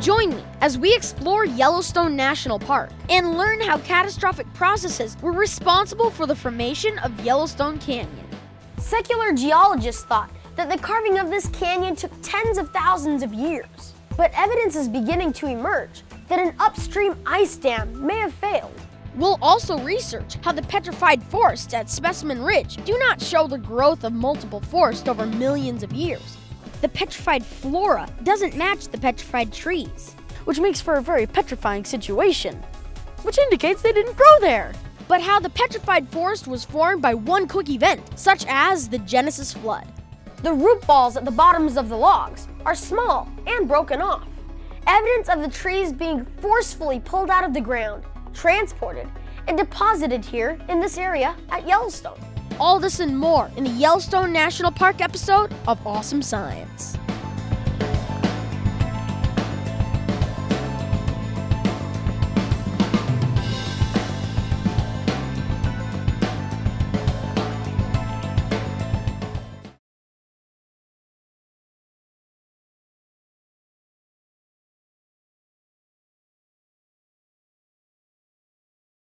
Join me as we explore Yellowstone National Park and learn how catastrophic processes were responsible for the formation of Yellowstone Canyon. Secular geologists thought that the carving of this canyon took tens of thousands of years. But evidence is beginning to emerge that an upstream ice dam may have failed. We'll also research how the petrified forests at Specimen Ridge do not show the growth of multiple forests over millions of years. The petrified flora doesn't match the petrified trees, which makes for a very petrifying situation, which indicates they didn't grow there. But how the petrified forest was formed by one quick event, such as the Genesis flood. The root balls at the bottoms of the logs are small and broken off, evidence of the trees being forcefully pulled out of the ground, transported, and deposited here in this area at Yellowstone. All this and more in the Yellowstone National Park episode of Awesome Science.